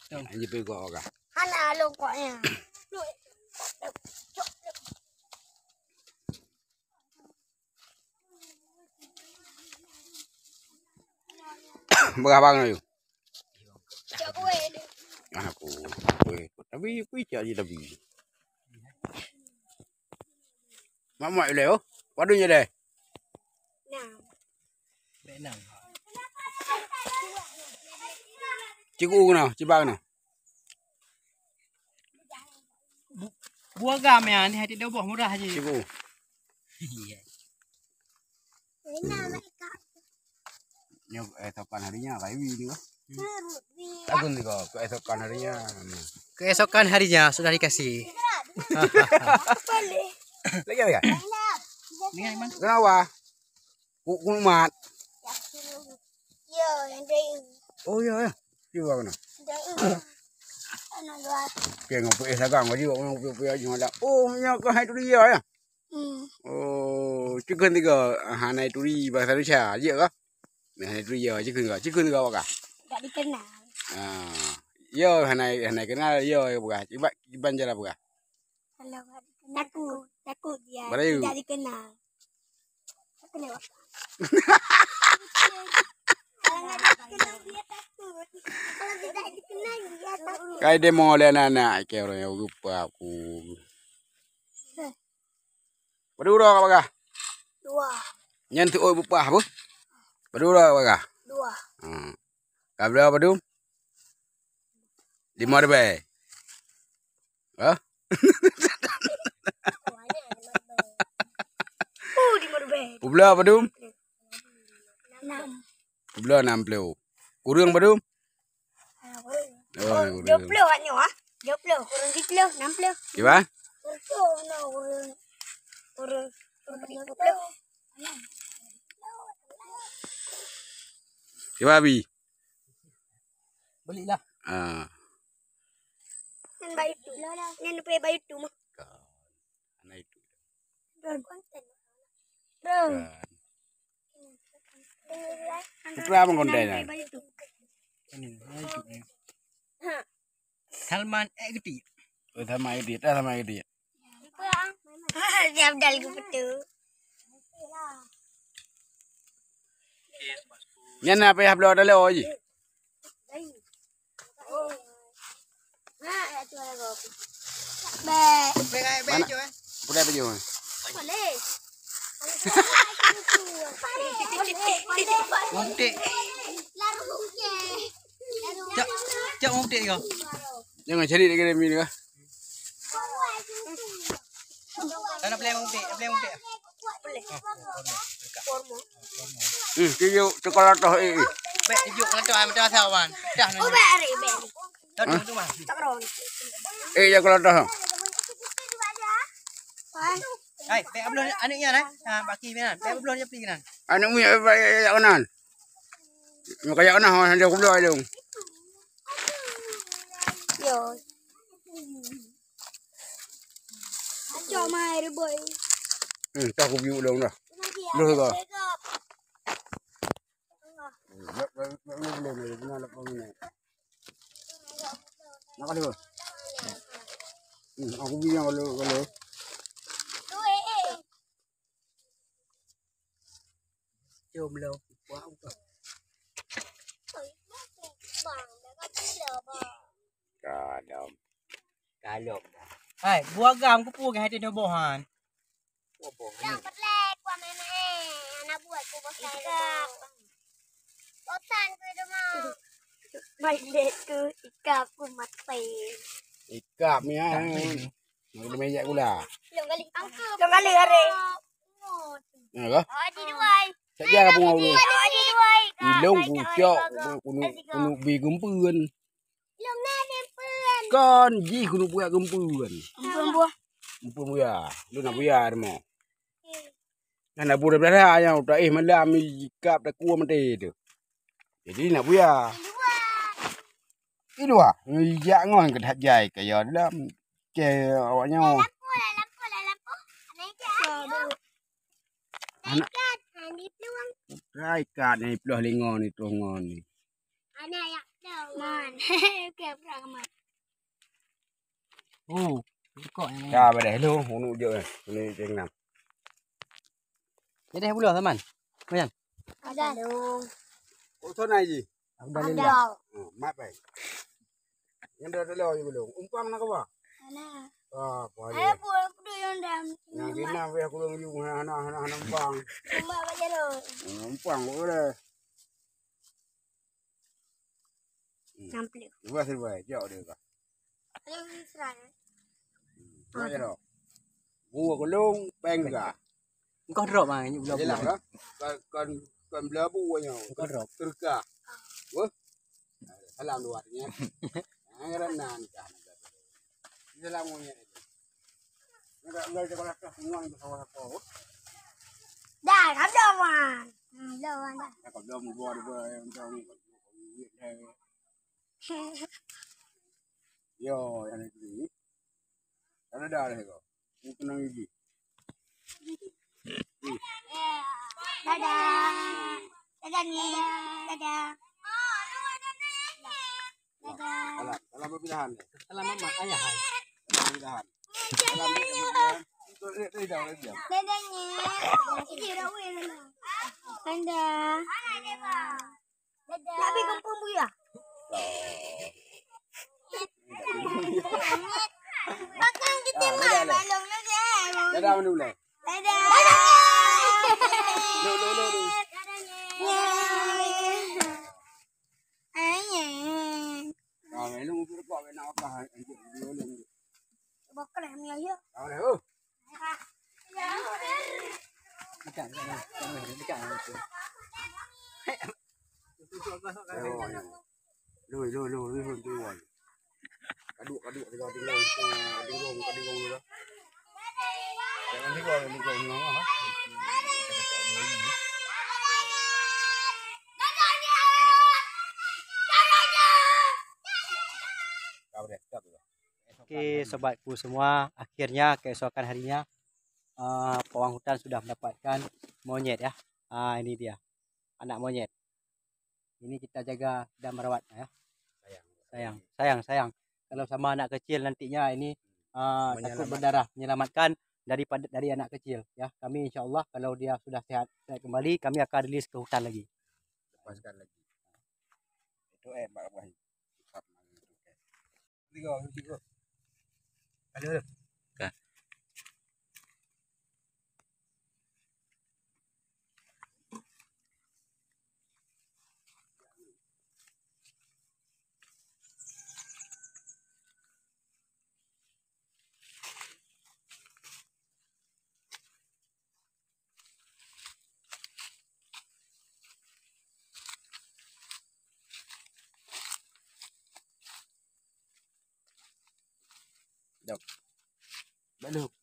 Anh đi gọi cả. Hana lo kok ya. Berapa bang itu? Cak kue deh. Aku, tapi cari tapi. Mak leo, waduhnya deh. Nah. Benang. Ciku nào, cibang nào. Buah gam ya, ni hati dah buah murah aja. Ciku. Ini mereka. Nyok esokan harinya kayak ini wah. Takut nih kok, keesokan harinya. Keesokan harinya sudah dikasih. Lagi apa ya? Ni mana? Kenapa? Kumat. Yo, yang dari. Oh iya ya. Coba mana? Dari. Ana dua. Kayak ngopi sagang aja, ngopi aja malah. Oh, nyok hai tu dia ya. Oh, chicken tiga hanai turi bahasa Indonesia aja kah? Hanai turi ya, chicken tiga apa kah? Tak dikenal. Ah, yo hanai kenal yo bukan? Iban jala bukan? Kalau takut dia Barayu. tidak dikenal. Aku lewat. Kalau nggak dikenal dia takut. Kalau tidak dikenal dia takut. Kayak demo oleh anak kayak orang yang lupa aku. Berdua apa kah? Dua. Nyentuh oh lupa apa? Berdua apa kah? Dua. Kau berapa dum? 5 lebih. Hah? Di Morbe. Ublah apa dum? 6. Ublah 60. Kurang apa dum? Oh, 20 hanya ah. 20 kurang 10, 60. Gimana? Kurang 20. Gimana bi? Belilah. Ah. Yang bayi tu. Yang lupa bayi tu mah. Anak itu. Putra apa kontennya? Ini, ni. Salman gede. Oh, sama itu, sama itu. Dia dal ke betul. Nhân apa ya belum ada lagi. Be jo. Putra apa jual? Boleh. Ngomte. Cak ngomte kau. Jangan cari lagi ni kah? Kana play ngomte. Boleh. Kau coklat toh eh. Be juk ngato am dah sawan. Dah Oh, nu. beri. Dah tu mah. Tak ron. Coklat toh. Hai, be belum anaknya dah. Ha, baki benan. Be belum dia pergi kan. Anak mu ya kanan. Makanya kanan ada aku belum ada. Yo. Cho mai rồi boy. Tak aku view dong dah. Loh kau. Nak kali kau. Aku bilang kalau. Jom lo. Wow. Kadam. Kalok. Hai, buah gam ku pu ke hati dah bohan. Dapat lek kwa meme. Anak buat ku bosan. Bosan ku dah mau. Baik dek ku ikap ku mati. Ikap ni ah. Nak meja gula. Long kali hari. Nah kah? Oh, di duai. Saja aku mau dulu. Oh, di duai. Ilong ku cok kunu bi gempeun. Long na nempel. Kan ji kunu buat gempeun. Buah. Gempeun ya. Lu nak biar mo. Nak buat berapa yang udah mana ambil ikap dah kuah mati tu. Jadi nak biar. Itu ah, jangan ke jai ke ya dalam ke awaknya. Anak rai kat ni peluh lengo ni trongon ni. Ana ya man. Kẹp ra mà. Oh, kok yang. Ya pada hello hunu je ni jeng nam. Jadi belum teman. Macam. Ada dong. Oh tu nai ji. Alhamdulillah. Mat baik. Yang dah dah je belum. Umpang nak apa? Ana. Apa Ayo dia? pulang kudu yang dam. Yang kena we aku long ju hana umpang. Cuma baca lo. Umpang boleh. Nampil. Dua serba jauh dia ka. Ayo Israel. Mana dah? Gua kolong pengga. Engkau drop ah ini belum. Jelas lah. Kan belabu nya. Engkau drop. Terka. Wah. Salam luarnya. Anggaran nan kan. Salam nya. Enggak sekolah semua itu sekolah kau. Dah, kan doan. Doan dah. Kalau dah mau buat yang tahu. Yo, yang itu. Ada dah kau. Mungkin nang gigi. Dadah. Dadah nih. Dadah. Dadah. Salam perpisahan. Salam mama ayah. Perpisahan. Salam perpisahan. Itu dah. Dadah nih. Ini udah win. Dadah. Dadah. Tapi kampung bu ya? Bakang kita mah balongnya dia. Dadah mana boleh? Dadah. Lo. Kau melu mungkin kau nak apa? Lo. Bakal yang ni aja. Kau dah. Oh. Dekat. Dekat. Lu. Kaduk dekat dingong tu. Jangan dingong ngah. Oke, sobatku semua, akhirnya keesokan harinya pawang hutan sudah mendapatkan monyet ya. Ini dia, anak monyet. Ini kita jaga dan merawatnya ya. Sayang. Kalau sama anak kecil nantinya ini takut berdarah, menyelamatkan dari anak kecil ya. Kami insyaallah kalau dia sudah sehat kembali, kami akan rilis ke hutan lagi. Lepaskan lagi. Itu Mak Ibrahim. Tiga. Ada. Dah. Belum.